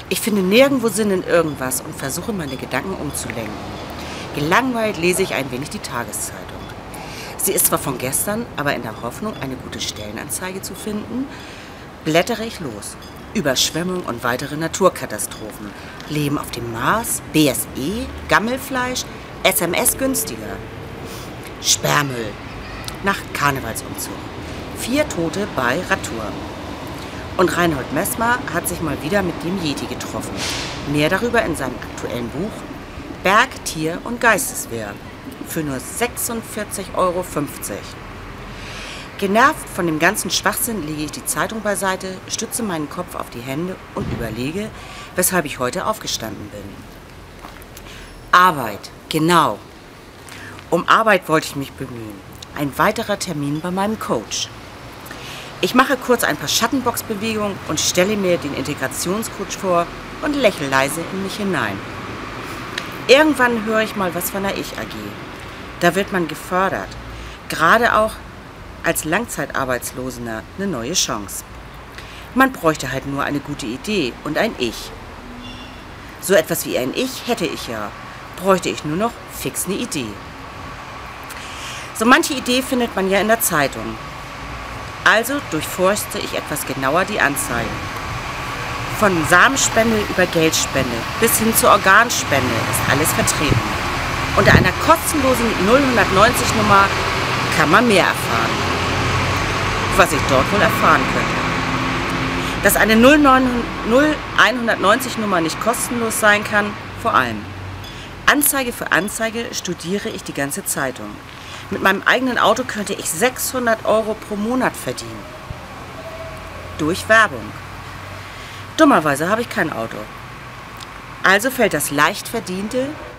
Ich finde nirgendwo Sinn in irgendwas und versuche meine Gedanken umzulenken. Gelangweilt lese ich ein wenig die Tageszeitung. Sie ist zwar von gestern, aber in der Hoffnung, eine gute Stellenanzeige zu finden, blättere ich los. Überschwemmung und weitere Naturkatastrophen. Leben auf dem Mars, BSE, Gammelfleisch, SMS günstiger. Sperrmüll. Nach Karnevalsumzug. 4 Tote bei Radtour. Und Reinhold Messmer hat sich mal wieder mit dem Yeti getroffen. Mehr darüber in seinem aktuellen Buch Berg, Tier und Geisteswehr für nur 46,50 €. Genervt von dem ganzen Schwachsinn lege ich die Zeitung beiseite, stütze meinen Kopf auf die Hände und überlege, weshalb ich heute aufgestanden bin. Arbeit, genau. Um Arbeit wollte ich mich bemühen. Ein weiterer Termin bei meinem Coach. Ich mache kurz ein paar Schattenbox-Bewegungen und stelle mir den Integrationscoach vor und lächle leise in mich hinein. Irgendwann höre ich mal was von der Ich-AG. Da wird man gefördert. Gerade auch als Langzeitarbeitsloser eine neue Chance. Man bräuchte halt nur eine gute Idee und ein Ich. So etwas wie ein Ich hätte ich ja. Bräuchte ich nur noch fix eine Idee. So manche Idee findet man ja in der Zeitung. Also durchforste ich etwas genauer die Anzeigen. Von Samenspende über Geldspende bis hin zur Organspende ist alles vertreten. Unter einer kostenlosen 090-Nummer kann man mehr erfahren. Was ich dort wohl erfahren könnte. Dass eine 0190-Nummer nicht kostenlos sein kann, vor allem. Anzeige für Anzeige studiere ich die ganze Zeitung. Mit meinem eigenen Auto könnte ich 600 € pro Monat verdienen. Durch Werbung. Dummerweise habe ich kein Auto. Also fällt das leicht verdiente